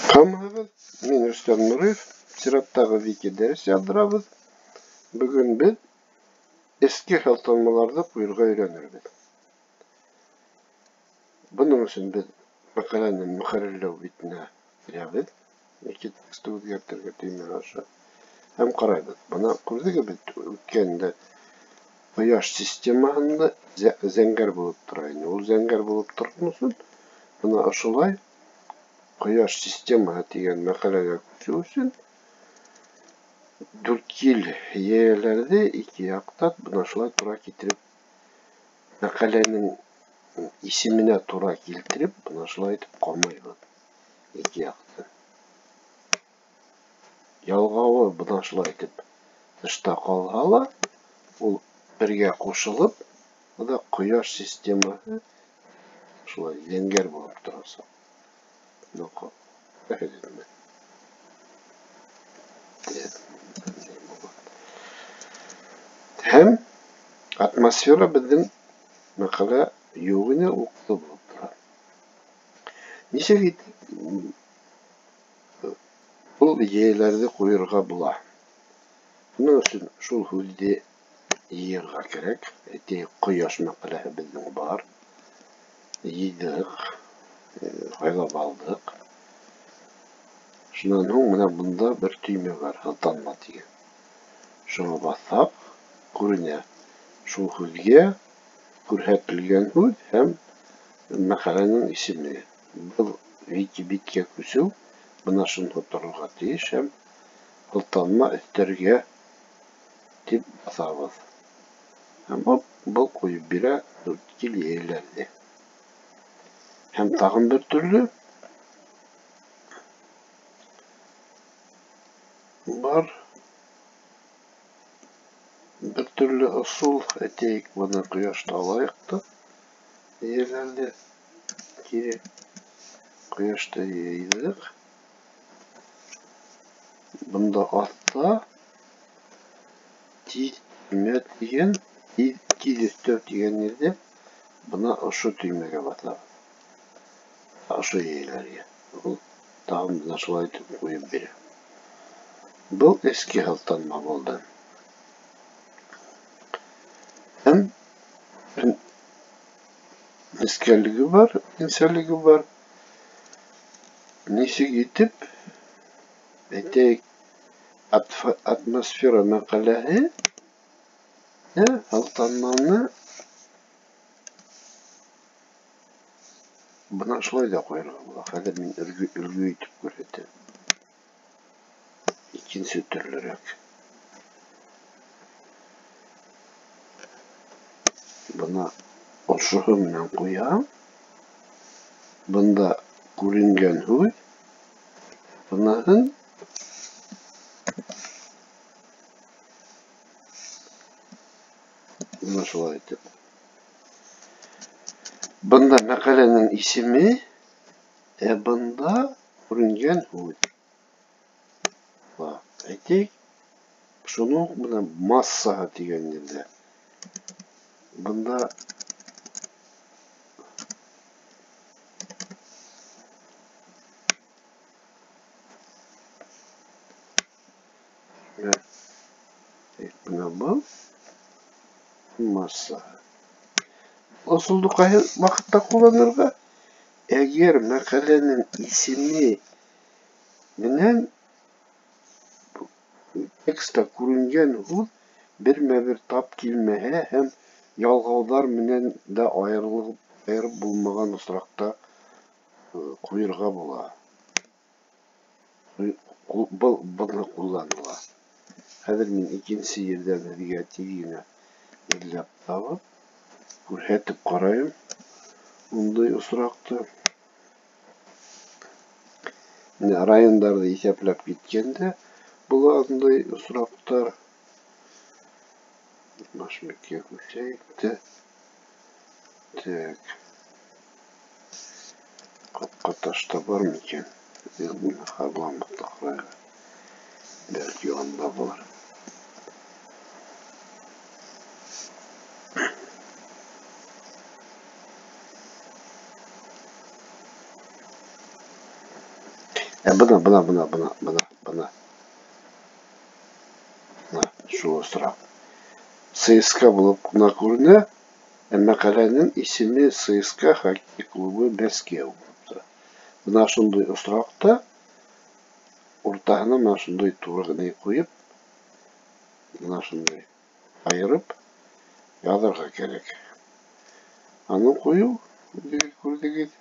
Хаммабыз, мен Рүстем Нуриев, сираттағы вики дәріс алдырабыз. Бүгін біз ескі халталмаларды құйырға үйренербіз. Бұның үшін біз мақаланы мұхаррирлеу бетіне кіребіз. Екі тексті өзгертерге түйме аша. Hem қарайбыз. Бұна күрдігі біз өткенде Құяш системасында зәңгәр болып тұрайын. Ол зәңгәр болып тұрған үшін бұна ашылай Құяш система деген мәқалаға көшу үшін дүрткел иелерді екі яқтап бұны ашылай тұра кетіріп, мәқаланың есіміне тұра келтіріп, бұны ашылай етіп қалмайды. Екі яқты. Ялғауы бұны ашылай етіп, тышта қалғалы, ол бірге қосылып, бұда Құяш системасы ашылай зәңгәр болып тұраса. Noqo. Hem atmosfera bizden maqala yo'g'ini o'qitib bo'lib turadi. Nechagi bu yelarni qo'yirga bo'la. Buning uchun shul huddi yerga kerak. Quyosh maqalasi bizning bor. Yedik. Haylab aldık. Şundan soң bunda bir tüyme var, hıltanma diye. Şunu basap, kurune şu hüzge, kurhetilgen hüz hem makalanın ismi. Bu viki bitke küsü, buna şunu tuturulga deyiş hem hıltanma üstlerge tip basabız. Ama bu koyu bire dörtkil yerlerdi. Hem tağın bir türlü var. Bir türlü usul eteyik bunu Құяшта alayıktı. Yerlerde geri Құяшта yeydik. Bunda altta tüyme diyen, tüy diyen yerde buna şu tüymeye batalım. Aşı yerlerge. Bu dağımızdan şulay koyup biri. Bu eski haltanma oldu. Hem eskerligi var, inserligi var. Nesi gidip etek atmosfera maqalasi haltanmani buna şulay da koyarlar. Hadi men ülgü etip göredi. İkinci türlürek. Buna oşuğu menen koyam. Bunda kuringen huy. Bunların buna şulay etip. Bunda maqalaның ismi, bunda kuringen huy. Aytek, şunun buna massa degan yerde. Bunda buna bu massa. Usuldu kayı vakitte kullanırga. Eğer maqalaның ismi menen tekste kurungen hul bir tap kelmehe hem yalgavlar menen de ayırıp bulmagan ısrakta koyurga bola. Bunu kullanıla. Hazır men ikinci yerden bizge tegine izlep tapıp kurhetip karayım. Bunday ısraktı. Rayonlarda esaplap gitkende bulanday ısraktar Başmek'e köşeyip de tek Kapkataş'ta var mı ki? Bunu harlamakta belki onda var. Buna. Şu sıra. ЦСКА булып кына күренә, мәкаләнең исеме ЦСКА хоккей клубы Мәскәү. Бына шундый осракта уртаһына менә шундый турыгын куеп, бына шундый айырып язарга кирәк. Аны кую, күрдегез.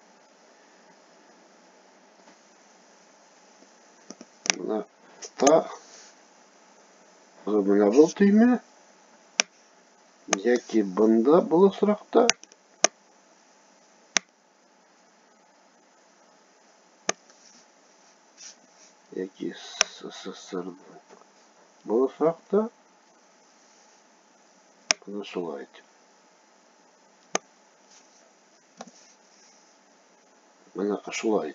Бына та менә бу төймә яки бында бул осракта яки СССР бул осракта бuna шулай. Бuna шулай.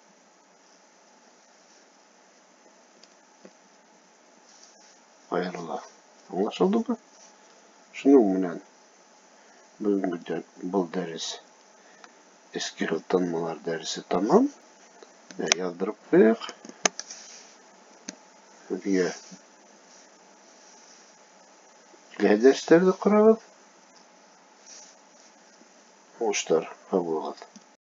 Аерыла. Аңлашылдымы? Шуның менән бүгенге бул дәрес эске танымалар дәресе тамам. Яздырып куяк. Килә дәресләрне карагыз. Уңышлар кабул булган.